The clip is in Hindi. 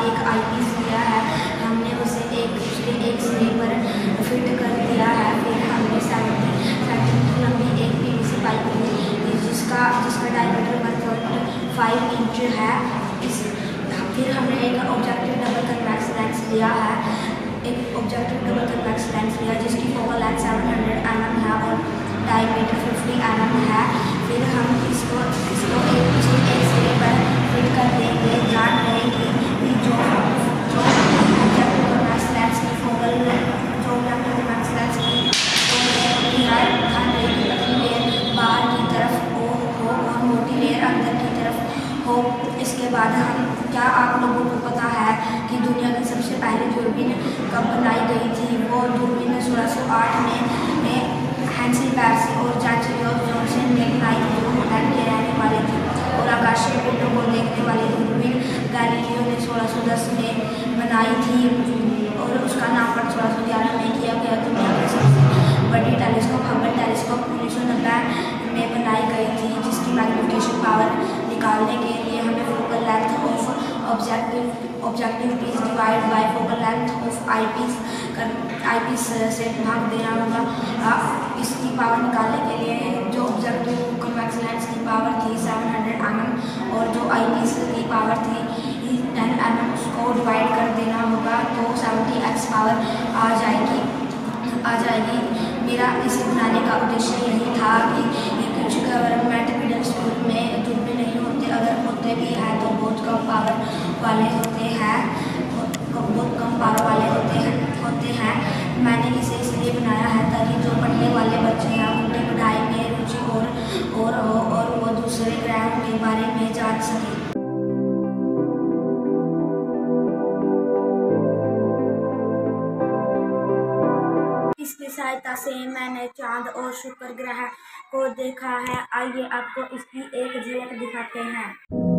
एक आईपीस लिया है, हमने उसे एक सिरे पर फिट कर दिया है। फिर हमने 70 सेंटीमीटर लंबी एक पीवीसी पाइप ली जिसका डायमीटर 1.5 इंच है। फिर हमने एक ऑब्जेक्टिव डबल कन्वेक्स लेंस लिया है, जिसकी फोकल लेंथ 700 mm है और डायमीटर 50 mm है। फिर हम इसको एक सिरे पर फिट कर देंगे। ध्यान रहे कि जो ऑब्जेक्टिव कन्वेक्स लेंस की फोकल लेयर बाहर की तरफ हो और मोटी लेयर अंदर की तरफ हो। इसके बाद क्या आप लोगों को पता है कि दुनिया की सबसे पहली दूरबीन कब बनाई गई थी? वो दूरबीन 1608 में हेंसी पैरसी और जॉर्ज जॉनसन ने बनाई थी, जो इंग्लैंड के रहने वाले थे। और आकाशीय पिंडों को देखने वाली दूरबीन गैलीलियो ने 1610 में बनाई थी और उसका नामकरण 1611 में किया गया। दुनिया की सबसे बड़ी टेलीस्कोप हबल टेलीस्कोप 1990 में बनाई गई थी, जिसकी मैग्नीफिकेशन पावर निकालने के लिए हमें focal length of objective piece divide by focal length of eyepiece से भाग देना होगा। इसकी पावर निकालने के लिए जो ऑब्जेक्टिव कन्वेक्स लेंस की पावर थी 700 mm और जो आईपीस की पावर थी 10 mm, उसको डिवाइड कर देना होगा तो 70x पावर आ जाएगी। मेरा इसे बनाने का उद्देश्य यही था कि कुछ गवर्नमेंट मिडिल स्कूल में दूरबीन नहीं होते, अगर होते भी हैं तो बहुत कम पावर वाले होते हैं। मैंने इसे इसलिए बनाया है ताकि जो पढ़ने वाले बच्चे हैं उनकी पढ़ाई में रुचि और वो दूसरे ग्रहों के बारे में जान सकें। इसकी सहायता से मैंने चांद और शुक्र ग्रह को देखा है। आइए आपको इसकी एक झलक दिखाते हैं।